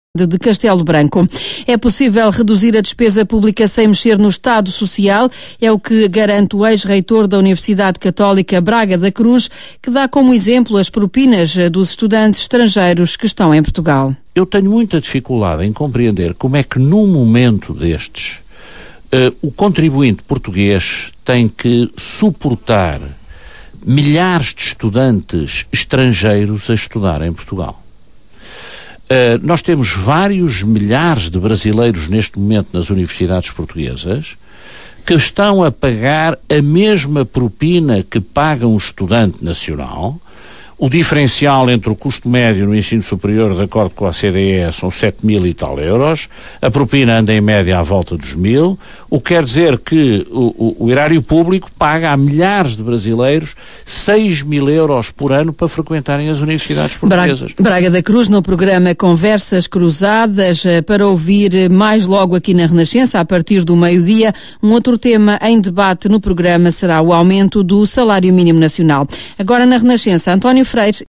de Castelo Branco. É possível reduzir a despesa pública sem mexer no Estado Social, é o que garante o ex-reitor da Universidade Católica Braga da Cruz, que dá como exemplo as propinas dos estudantes estrangeiros que estão em Portugal. Eu tenho muita dificuldade em compreender como é que num momento destes o contribuinte português tem que suportar milhares de estudantes estrangeiros a estudar em Portugal. Nós temos vários milhares de brasileiros neste momento nas universidades portuguesas que estão a pagar a mesma propina que paga um estudante nacional. O diferencial entre o custo médio no ensino superior, de acordo com a OCDE, são 7.000 e tal euros. A propina anda em média à volta dos 1.000, o que quer dizer que o erário público paga a milhares de brasileiros 6.000 euros por ano para frequentarem as universidades portuguesas. Braga da Cruz, no programa Conversas Cruzadas, para ouvir mais logo aqui na Renascença, a partir do meio-dia. Um outro tema em debate no programa será o aumento do salário mínimo nacional. Agora na Renascença, António Freire